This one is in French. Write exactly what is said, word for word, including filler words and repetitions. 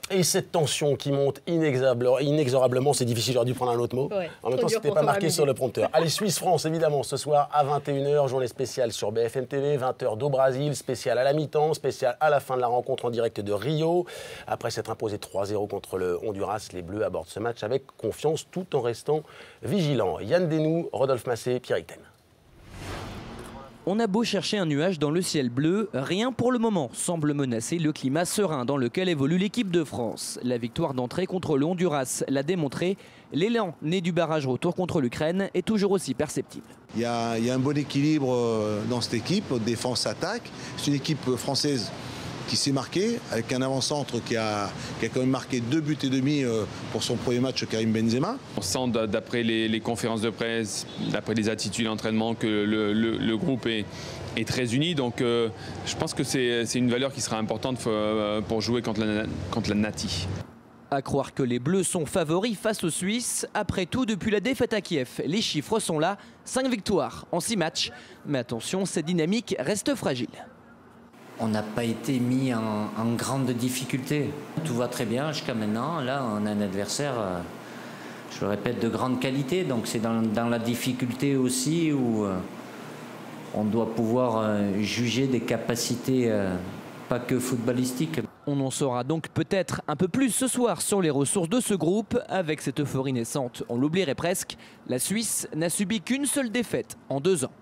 Et cette tension qui monte inexorablement, c'est difficile, j'aurais dû prendre un autre mot. Ouais, en même temps, c'était pas marqué sur le prompteur. Allez, Suisse-France, évidemment, ce soir à vingt et une heures, journée spéciale sur B F M T V, vingt heures d'Au-Brasil, spéciale à la mi-temps, spéciale à la fin de la rencontre en direct de Rio. Après s'être imposé trois zéro contre le Honduras, les Bleus abordent ce match avec confiance tout en restant vigilants. Yann Desnoux, Rodolphe Massé, Pierre Icten. On a beau chercher un nuage dans le ciel bleu, rien pour le moment semble menacer le climat serein dans lequel évolue l'équipe de France. La victoire d'entrée contre le Honduras l'a démontré, l'élan né du barrage retour contre l'Ukraine est toujours aussi perceptible. Il y a, il y a un bon équilibre dans cette équipe, défense-attaque. C'est une équipe française qui s'est marquée, avec un avant-centre qui a, qui a quand même marqué deux buts et demi pour son premier match, Karim Benzema. On sent d'après les, les conférences de presse, d'après les attitudes d'entraînement, que le, le, le groupe est, est très uni. Donc euh, je pense que c'est une valeur qui sera importante pour jouer contre la, contre la Nati. À croire que les Bleus sont favoris face aux Suisses. Après tout, depuis la défaite à Kiev, les chiffres sont là. cinq victoires en six matchs. Mais attention, cette dynamique reste fragile. On n'a pas été mis en, en grande difficulté. Tout va très bien jusqu'à maintenant. Là, on a un adversaire, euh, je le répète, de grande qualité. Donc c'est dans, dans la difficulté aussi où euh, on doit pouvoir euh, juger des capacités euh, pas que footballistiques. On en saura donc peut-être un peu plus ce soir sur les ressources de ce groupe. Avec cette euphorie naissante, on l'oublierait presque. La Suisse n'a subi qu'une seule défaite en deux ans.